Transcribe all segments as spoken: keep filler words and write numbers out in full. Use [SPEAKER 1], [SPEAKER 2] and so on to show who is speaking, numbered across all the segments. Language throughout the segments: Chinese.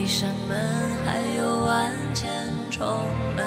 [SPEAKER 1] 扇门，还有万千重门。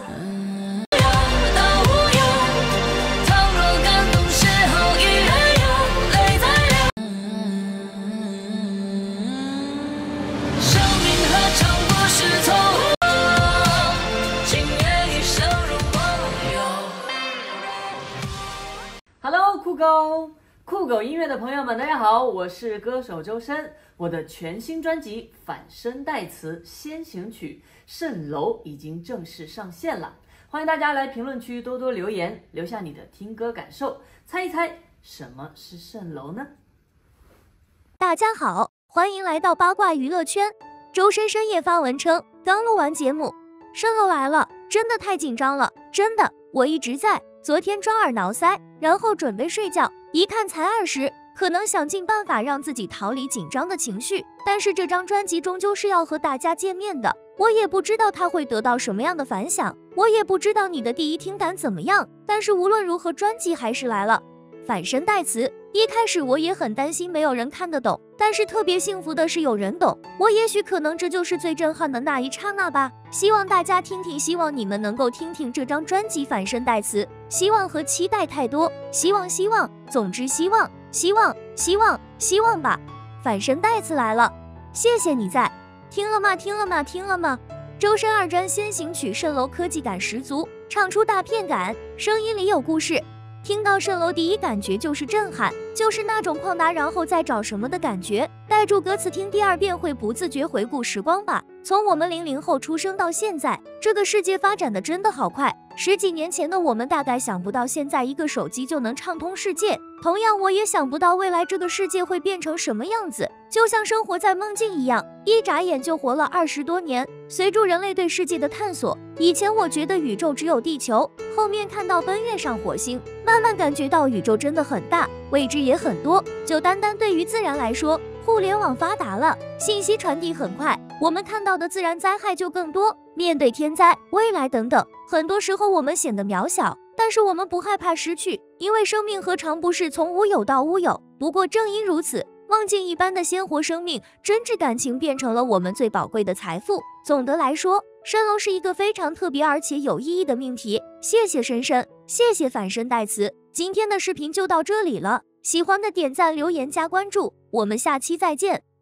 [SPEAKER 2] Hello， 酷狗，酷狗音乐的朋友们，大家好，我是歌手周深。我的全新专辑《反身代词先行曲》蜃楼已经正式上线了，欢迎大家来评论区多多留言，留下你的听歌感受，猜一猜什么是蜃楼呢？
[SPEAKER 3] 大家好，欢迎来到八卦娱乐圈。周深深夜发文称，刚录完节目，蜃楼来了，真的太紧张了，真的，我一直在。昨天抓耳挠腮，然后准备睡觉，一看才二十，可能想尽办法让自己逃离紧张的情绪，但是这张专辑终究是要和大家见面的，我也不知道它会得到什么样的反响，我也不知道你的第一听感怎么样，但是无论如何，专辑还是来了。反身代词，一开始我也很担心没有人看得懂，但是特别幸福的是有人懂，我也许可能这就是最震撼的那一刹那吧。希望大家听听，希望你们能够听听这张专辑反身代词，希望和期待太多，希望希望，总之希望希望希望希望吧。反身代词来了，谢谢你在，听了吗？听了吗？听了吗？周深二专先行曲蜃楼科技感十足，唱出大片感，声音里有故事。听到蜃楼第一感觉就是震撼，就是那种旷达然后再找什么的感觉，带住歌词听第二遍会不自觉回顾时光吧。从我们零零后出生到现在，这个世界发展的真的好快，十几年前的我们大概想不到现在一个手机就能畅通世界，同样我也想不到未来这个世界会变成什么样子，就像生活在梦境一样，一眨眼就活了二十多年。随着人类对世界的探索，以前我觉得宇宙只有地球，后面看到奔月上火星，慢慢感觉到宇宙真的很大，未知也很多。就单单对于自然来说，互联网发达了，信息传递很快，我们看到的自然灾害就更多。面对天灾、未来等等，很多时候我们显得渺小，但是我们不害怕失去，因为生命何尝不是从无有到乌有。不过正因如此，梦境一般的鲜活生命，真挚感情变成了我们最宝贵的财富。总的来说，蜃楼是一个非常特别而且有意义的命题。谢谢深深，谢谢反身代词。今天的视频就到这里了，喜欢的点赞、留言、加关注，我们下期再见。